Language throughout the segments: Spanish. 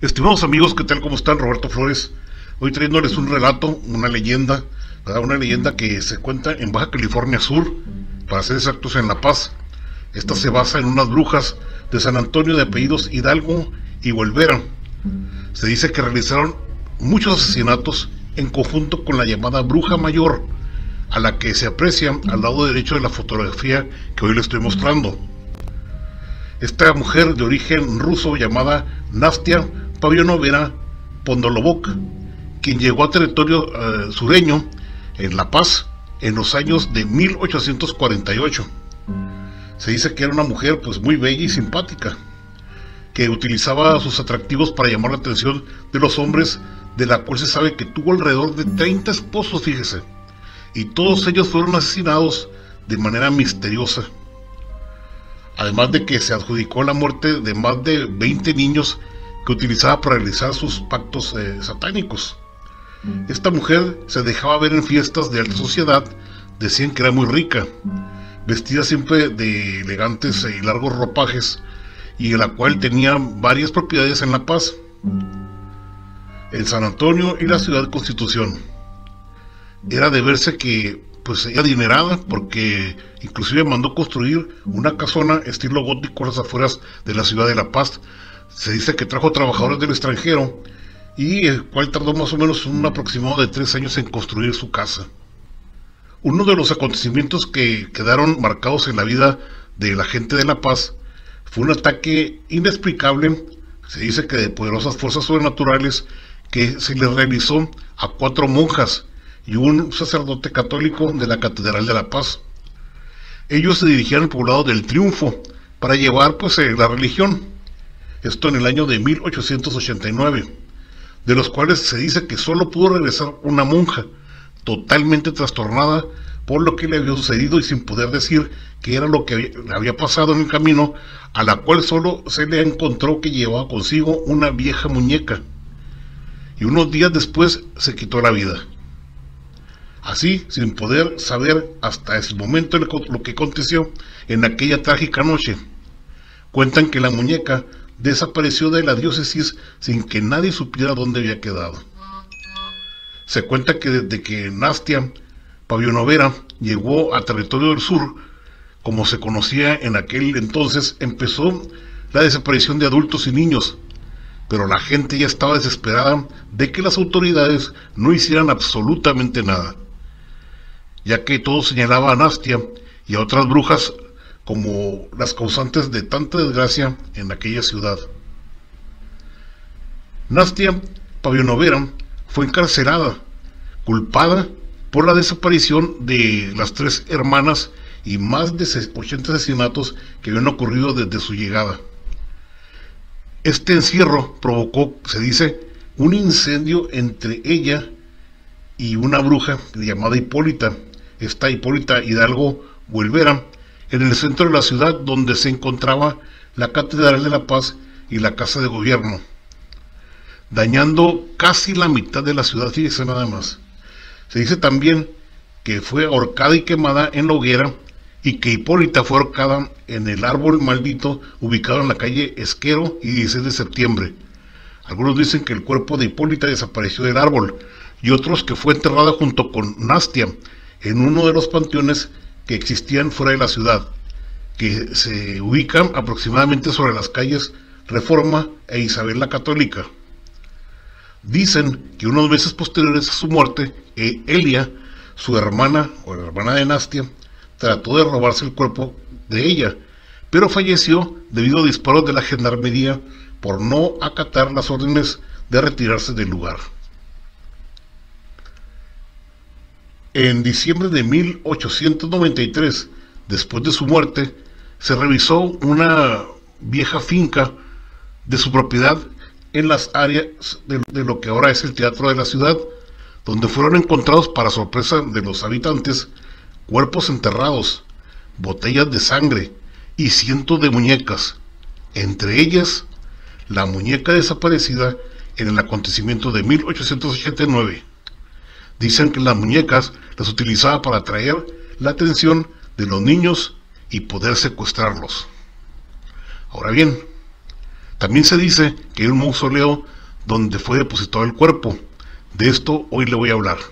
Estimados amigos, ¿qué tal? ¿Cómo están? Roberto Flores. Hoy trayéndoles un relato, una leyenda, ¿verdad? Una leyenda que se cuenta en Baja California Sur, para ser exactos en La Paz. Esta se basa en unas brujas de San Antonio de apellidos Hidalgo y Volvera. Se dice que realizaron muchos asesinatos en conjunto con la llamada bruja mayor, a la que se aprecia al lado derecho de la fotografía que hoy les estoy mostrando. Esta mujer de origen ruso llamada Nastia Pavionovera Pondolobok, quien llegó a territorio sureño en La Paz en los años de 1848. Se dice que era una mujer pues muy bella y simpática, que utilizaba sus atractivos para llamar la atención de los hombres, de la cual se sabe que tuvo alrededor de 30 esposos, fíjese, y todos ellos fueron asesinados de manera misteriosa. Además de que se adjudicó la muerte de más de 20 niños que utilizaba para realizar sus pactos satánicos. Esta mujer se dejaba ver en fiestas de alta sociedad, decían que era muy rica, vestida siempre de elegantes y largos ropajes, y en la cual tenía varias propiedades en La Paz, en San Antonio y la Ciudad de Constitución. Era de verse que pues ella adinerada, porque inclusive mandó construir una casona estilo gótico a las afueras de la ciudad de La Paz. Se dice que trajo trabajadores del extranjero, y el cual tardó más o menos un aproximado de 3 años en construir su casa. Uno de los acontecimientos que quedaron marcados en la vida de la gente de La Paz fue un ataque inexplicable, se dice que de poderosas fuerzas sobrenaturales, que se le realizó a 4 monjas y un sacerdote católico de la Catedral de La Paz. Ellos se dirigían al poblado del Triunfo para llevar pues la religión, esto en el año de 1889, de los cuales se dice que solo pudo regresar una monja, totalmente trastornada por lo que le había sucedido y sin poder decir qué era lo que había pasado en el camino, a la cual solo se le encontró que llevaba consigo una vieja muñeca, y unos días después se quitó la vida. Así, sin poder saber hasta ese momento lo que aconteció en aquella trágica noche. Cuentan que la muñeca desapareció de la diócesis sin que nadie supiera dónde había quedado. Se cuenta que desde que Nastia Pavionovera llegó a territorio del sur, como se conocía en aquel entonces, empezó la desaparición de adultos y niños, pero la gente ya estaba desesperada de que las autoridades no hicieran absolutamente nada, ya que todo señalaba a Nastia y a otras brujas como las causantes de tanta desgracia en aquella ciudad. Nastia Pavionovera fue encarcelada, culpada por la desaparición de las 3 hermanas y más de 80 asesinatos que habían ocurrido desde su llegada. Este encierro provocó, se dice, un incendio entre ella y una bruja llamada Hipólita, esta Hipólita Hidalgo Volvera, en el centro de la ciudad, donde se encontraba la Catedral de La Paz y la Casa de Gobierno, dañando casi la mitad de la ciudad, fíjese nada más. Se dice también que fue ahorcada y quemada en la hoguera, y que Hipólita fue ahorcada en el árbol maldito ubicado en la calle Esquero y 16 de septiembre. Algunos dicen que el cuerpo de Hipólita desapareció del árbol, y otros que fue enterrada junto con Nastia en uno de los panteones que existían fuera de la ciudad, que se ubican aproximadamente sobre las calles Reforma e Isabel la Católica. Dicen que unos meses posteriores a su muerte, Elia, su hermana o la hermana de Nastia, trató de robarse el cuerpo de ella, pero falleció debido a disparos de la gendarmería por no acatar las órdenes de retirarse del lugar. En diciembre de 1893, después de su muerte, se revisó una vieja finca de su propiedad en las áreas de lo que ahora es el Teatro de la Ciudad, donde fueron encontrados, para sorpresa de los habitantes, cuerpos enterrados, botellas de sangre y cientos de muñecas, entre ellas la muñeca desaparecida en el acontecimiento de 1889. Dicen que las muñecas las utilizaba para atraer la atención de los niños y poder secuestrarlos. Ahora bien, También se dice que hay un mausoleo donde fue depositado el cuerpo. De esto hoy le voy a hablar.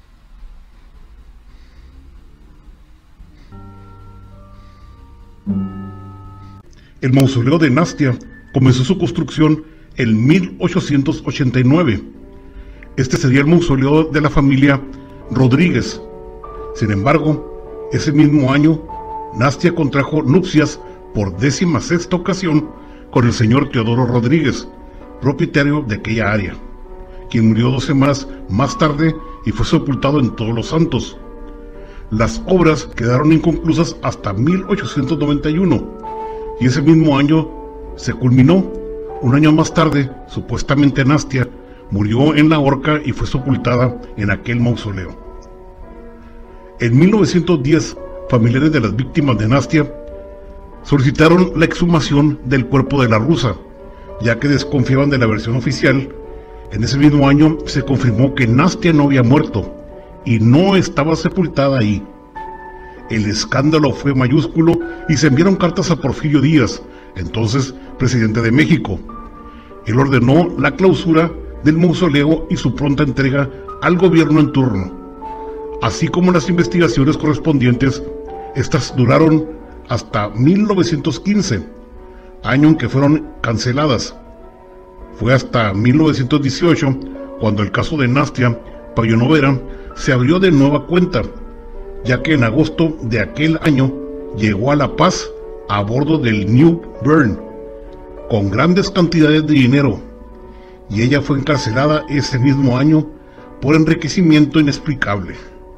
El mausoleo de Nastia comenzó su construcción en 1889. Este sería el mausoleo de la familia Rodríguez. Sin embargo, ese mismo año, Nastia contrajo nupcias por 16ª ocasión con el señor Teodoro Rodríguez, propietario de aquella área, quien murió 2 semanas más tarde y fue sepultado en Todos los Santos. Las obras quedaron inconclusas hasta 1891, y ese mismo año se culminó. Un año más tarde, supuestamente Nastia murió en la horca y fue sepultada en aquel mausoleo. En 1910, familiares de las víctimas de Nastia solicitaron la exhumación del cuerpo de la rusa, ya que desconfiaban de la versión oficial. En ese mismo año se confirmó que Nastia no había muerto y no estaba sepultada ahí. El escándalo fue mayúsculo y se enviaron cartas a Porfirio Díaz, entonces presidente de México. Él ordenó la clausura del mausoleo y su pronta entrega al gobierno en turno, así como las investigaciones correspondientes. Estas duraron hasta 1915, año en que fueron canceladas. Fue hasta 1918 cuando el caso de Nastia Pavinovera se abrió de nueva cuenta, ya que en agosto de aquel año llegó a La Paz a bordo del New Bern con grandes cantidades de dinero, y ella fue encarcelada ese mismo año por enriquecimiento inexplicable.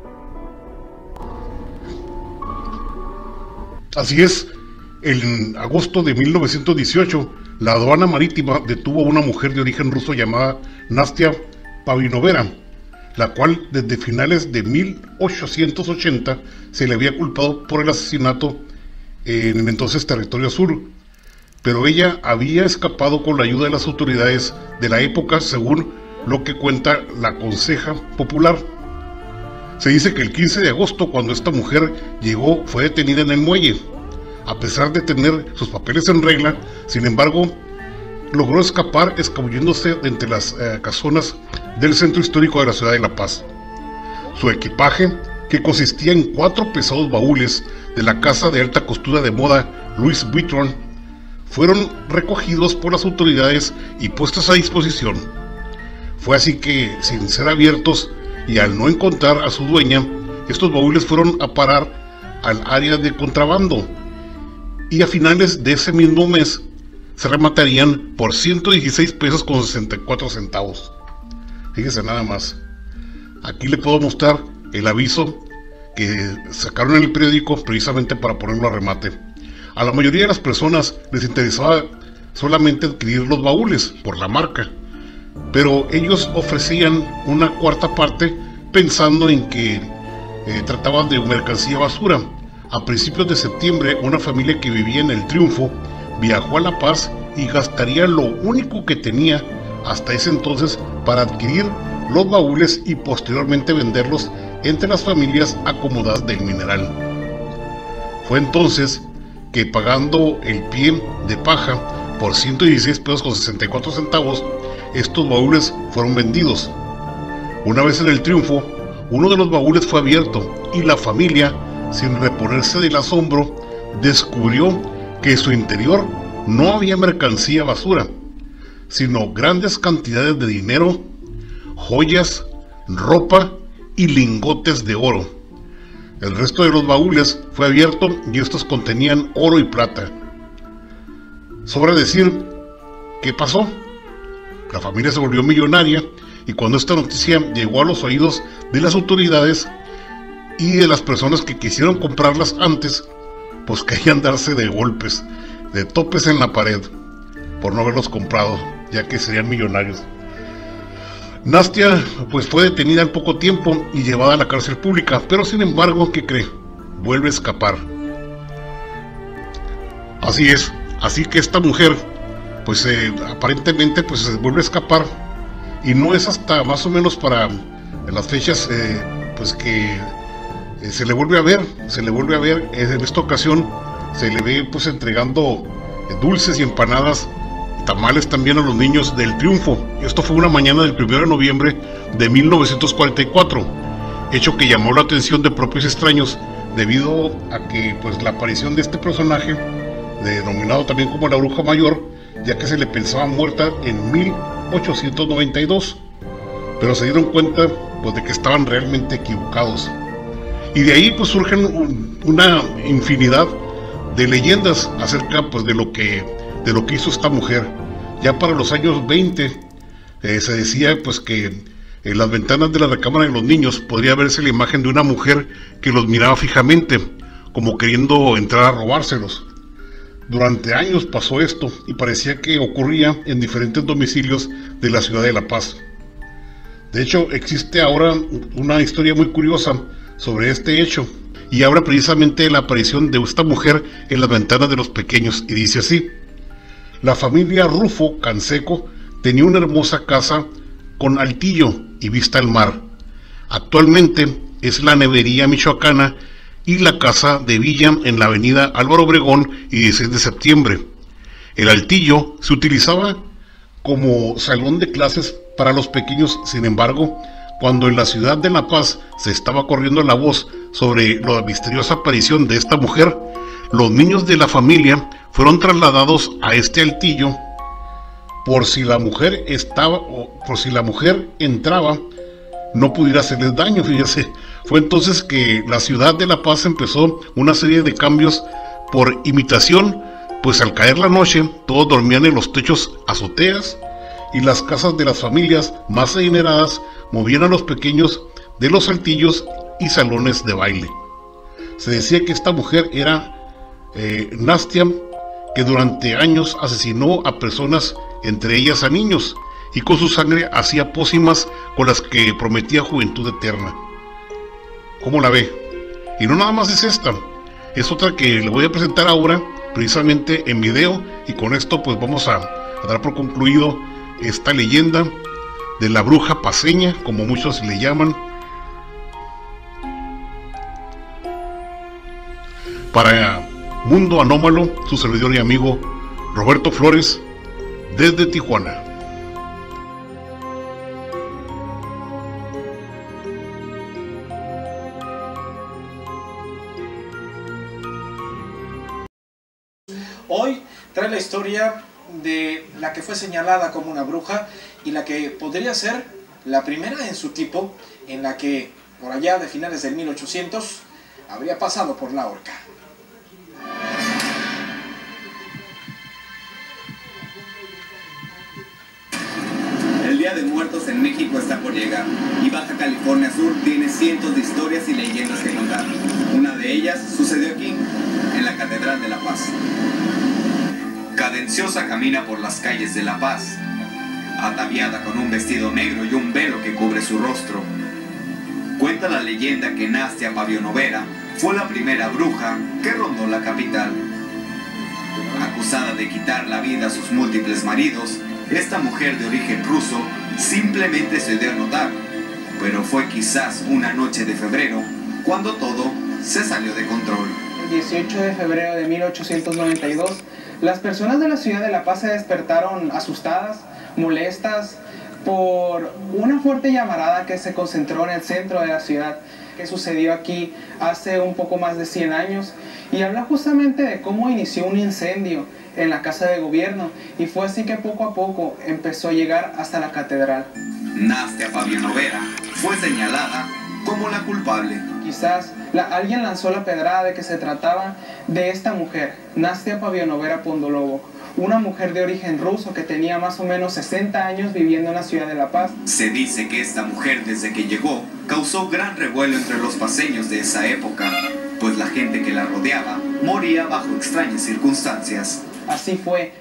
Así es, en agosto de 1918, la aduana marítima detuvo a una mujer de origen ruso llamada Nastia Pavinovera, la cual desde finales de 1880 se le había culpado por el asesinato en el entonces Territorio Sur, pero ella había escapado con la ayuda de las autoridades de la época, según lo que cuenta la Conseja Popular. Se dice que el 15 de agosto, cuando esta mujer llegó, fue detenida en el muelle. A pesar de tener sus papeles en regla, sin embargo, logró escapar escabulléndose de entre las casonas del centro histórico de la ciudad de La Paz. Su equipaje, que consistía en 4 pesados baúles de la casa de alta costura de moda Louis Vuitton, fueron recogidos por las autoridades y puestos a disposición. Fue así que, sin ser abiertos y al no encontrar a su dueña, estos baúles fueron a parar al área de contrabando, y a finales de ese mismo mes se rematarían por 116 pesos con 64 centavos. Fíjese nada más. Aquí le puedo mostrar el aviso que sacaron en el periódico precisamente para ponerlo a remate. A la mayoría de las personas les interesaba solamente adquirir los baúles por la marca, pero ellos ofrecían una cuarta parte pensando en que trataban de mercancía basura. A principios de septiembre, una familia que vivía en el Triunfo viajó a La Paz y gastaría lo único que tenía hasta ese entonces para adquirir los baúles y posteriormente venderlos entre las familias acomodadas del mineral. Fue entonces que, pagando el pie de paja por 116 pesos con 64 centavos, estos baúles fueron vendidos. Una vez en el Triunfo, uno de los baúles fue abierto y la familia, sin reponerse del asombro, descubrió que en su interior no había mercancía basura, sino grandes cantidades de dinero, joyas, ropa y lingotes de oro. El resto de los baúles fue abierto y estos contenían oro y plata. Sobra decir qué pasó. La familia se volvió millonaria, y cuando esta noticia llegó a los oídos de las autoridades y de las personas que quisieron comprarlas antes, pues querían darse de golpes, de topes en la pared, por no haberlos comprado, ya que serían millonarios. Nastia pues fue detenida en poco tiempo y llevada a la cárcel pública, pero sin embargo, ¿qué cree? Vuelve a escapar. Así es, así que esta mujer pues aparentemente pues se vuelve a escapar, y no es hasta más o menos para las fechas pues que se le vuelve a ver. En esta ocasión se le ve pues entregando dulces y empanadas tamales también a los niños del Triunfo. Esto fue una mañana del 1 de noviembre de 1944, hecho que llamó la atención de propios extraños debido a que pues la aparición de este personaje, denominado también como la Bruja Mayor, ya que se le pensaba muerta en 1892, pero se dieron cuenta pues de que estaban realmente equivocados. Y de ahí pues surgen una infinidad de leyendas acerca pues de lo que hizo esta mujer. Ya para los años 20 se decía pues que en las ventanas de la recámara de los niños podría verse la imagen de una mujer que los miraba fijamente, como queriendo entrar a robárselos. Durante años pasó esto y parecía que ocurría en diferentes domicilios de la ciudad de La Paz. De hecho, existe ahora una historia muy curiosa sobre este hecho, y habla precisamente de la aparición de esta mujer en las ventanas de los pequeños, y dice así: la familia Rufo Canseco tenía una hermosa casa con altillo y vista al mar. Actualmente es la Nevería Michoacana y la Casa de Villa en la avenida Álvaro Obregón y 16 de septiembre. El altillo se utilizaba como salón de clases para los pequeños. Sin embargo, cuando en la ciudad de La Paz se estaba corriendo la voz sobre la misteriosa aparición de esta mujer, los niños de la familia fueron trasladados a este altillo por si la mujer entraba, no pudiera hacerles daño. Fíjese, fue entonces que la ciudad de La Paz empezó una serie de cambios por imitación, pues al caer la noche todos dormían en los techos, azoteas, y las casas de las familias más adineradas movían a los pequeños de los altillos y salones de baile. Se decía que esta mujer era Nastia, que durante años asesinó a personas, entre ellas a niños, y con su sangre hacía pócimas con las que prometía juventud eterna. ¿Cómo la ve? Y no nada más es esta, es otra que le voy a presentar ahora, precisamente en video, y con esto pues vamos a dar por concluido esta leyenda de la bruja paceña, como muchos le llaman. Para Mundo Anómalo, su servidor y amigo Roberto Flores, desde Tijuana. Hoy trae la historia de la que fue señalada como una bruja y la que podría ser la primera en su tipo, en la que por allá de finales del 1800 habría pasado por la horca. El Día de Muertos en México está por llegar y Baja California Sur tiene cientos de historias y leyendas que contar. Una de ellas sucedió aquí, en la Catedral de La Paz. Cadenciosa camina por las calles de La Paz, ataviada con un vestido negro y un velo que cubre su rostro. Cuenta la leyenda que Nastia Pavionovera fue la primera bruja que rondó la capital. Acusada de quitar la vida a sus múltiples maridos, esta mujer de origen ruso simplemente se dio a notar, pero fue quizás una noche de febrero cuando todo se salió de control. El 18 de febrero de 1892, las personas de la ciudad de La Paz se despertaron asustadas, molestas, por una fuerte llamarada que se concentró en el centro de la ciudad, que sucedió aquí hace un poco más de 100 años, y habla justamente de cómo inició un incendio en la Casa de Gobierno, y fue así que poco a poco empezó a llegar hasta la catedral. Nastia Pavionovera fue señalada como la culpable. Quizás alguien lanzó la pedrada de que se trataba de esta mujer, Nastia Pavionovera Pondolovo, una mujer de origen ruso que tenía más o menos 60 años viviendo en la ciudad de La Paz. Se dice que esta mujer, desde que llegó, causó gran revuelo entre los paceños de esa época, pues la gente que la rodeaba moría bajo extrañas circunstancias. Así fue.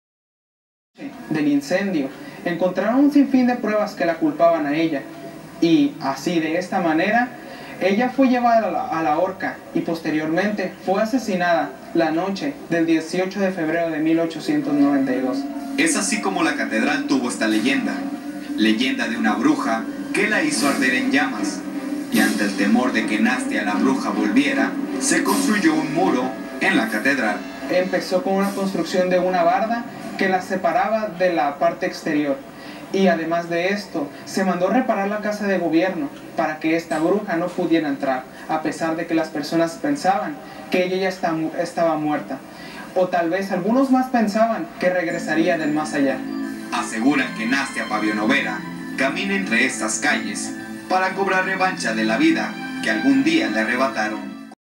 Del incendio, encontraron un sinfín de pruebas que la culpaban a ella, y así, de esta manera, ella fue llevada a la horca y posteriormente fue asesinada la noche del 18 de febrero de 1892. Es así como la catedral tuvo esta leyenda de una bruja que la hizo arder en llamas, y ante el temor de que Nastia la bruja volviera, se construyó un muro en la catedral. Empezó con una construcción de una barda que la separaba de la parte exterior. Y además de esto, se mandó reparar la casa de gobierno para que esta bruja no pudiera entrar, a pesar de que las personas pensaban que ella ya estaba muerta. O tal vez algunos más pensaban que regresaría del más allá. Aseguran que Nastia Pavionovera camina entre estas calles para cobrar revancha de la vida que algún día le arrebataron.